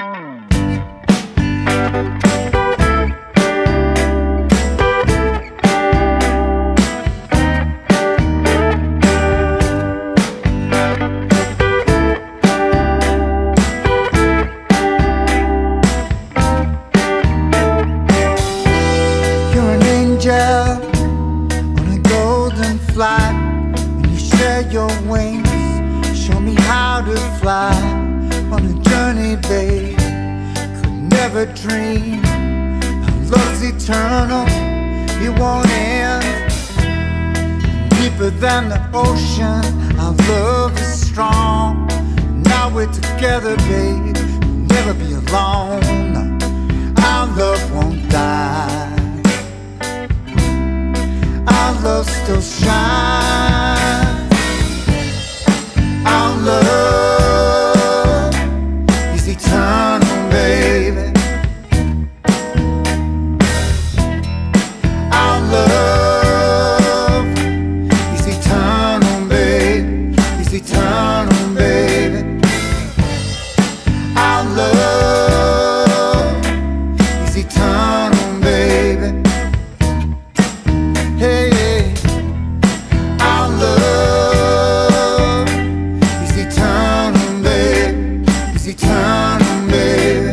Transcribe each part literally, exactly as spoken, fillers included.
On a golden flight, when you share your wings, show me how to fly on a journey, babe. Could never dream our love's eternal, it won't end. Deeper than the ocean, our love is strong. Now we're together, babe, we'll never be alone. Our love won't die, our love still shines. Our love is eternal, baby. Our love is eternal, baby. Is eternal, baby. Our love is eternal, baby. Hey, our love is eternal, babe. Is eternal, baby.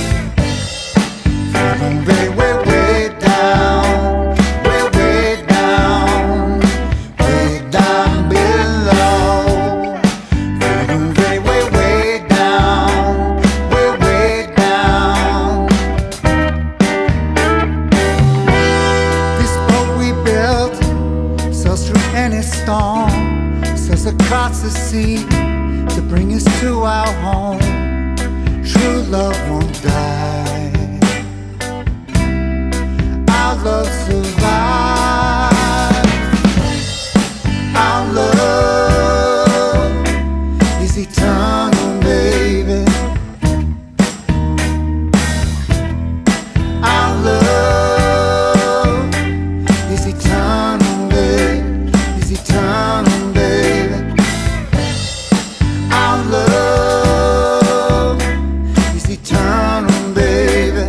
From way, way, way down, way, way down, way down below. From way, way, way down, way, way down. This boat we built sails through any storm, sails across the sea to bring us to our home. True love won't die, our love survives. Our love is eternal, baby. Our love is eternal, baby. Is eternal, baby. Our love is eternal, baby.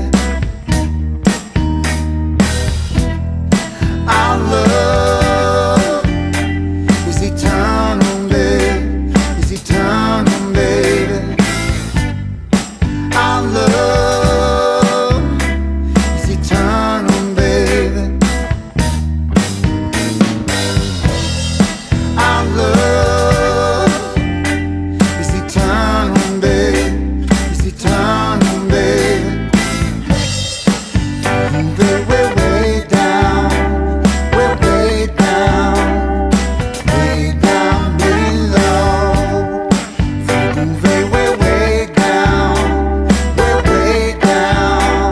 Our love is eternal, baby. Is eternal, baby. Our love is eternal, baby. Our love is eternal, baby. Is eternal, baby. From way, way, way down, way, way down, way down below. From way, way, way down, way, way down.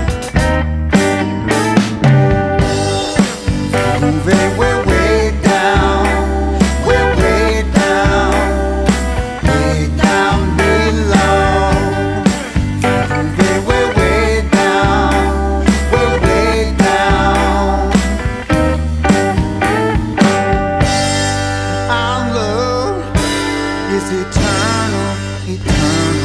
From way, way, way down, way, way down, way down below. From way, way, way down, way, way down. Our love is eternal, eternal.